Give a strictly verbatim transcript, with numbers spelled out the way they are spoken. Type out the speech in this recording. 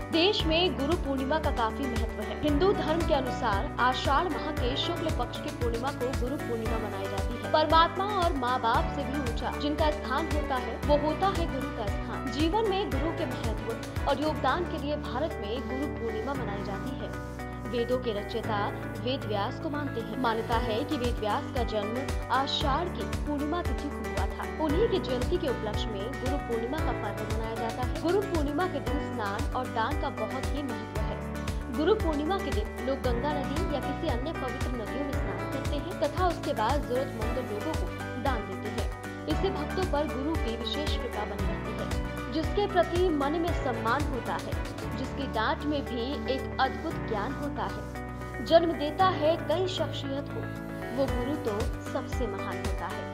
देश में गुरु पूर्णिमा का काफी महत्व है। हिंदू धर्म के अनुसार आषाढ़ माह के शुक्ल पक्ष की पूर्णिमा को गुरु पूर्णिमा मनाई जाती है। परमात्मा और माँ बाप से भी ऊंचा जिनका स्थान होता है वो होता है गुरु का स्थान। जीवन में गुरु के महत्व और योगदान के लिए भारत में गुरु पूर्णिमा मनाई जाती है। वेदों के रचयिता वेद व्यास को मानते हैं। मान्यता है कि वेद व्यास का जन्म आषाढ़ की पूर्णिमा तिथि को हुआ था। उन्हीं की जयंती के उपलक्ष्य में गुरु पूर्णिमा का पर्व मनाया जाता है। गुरु पूर्णिमा के दिन स्नान और दान का बहुत ही महत्व है। गुरु पूर्णिमा के दिन लोग गंगा नदी या किसी अन्य पवित्र नदियों में स्नान करते हैं तथा उसके बाद जरूरतमंद लोगों को दान देते हैं। इससे भक्तों पर गुरु की विशेष कृपा बनी रहती है, जिसके प्रति मन में सम्मान होता है, जिसकी डांट में भी एक अद्भुत ज्ञान होता है, जन्म देता है कई शख्सियत को, वो गुरु तो सबसे महान होता है।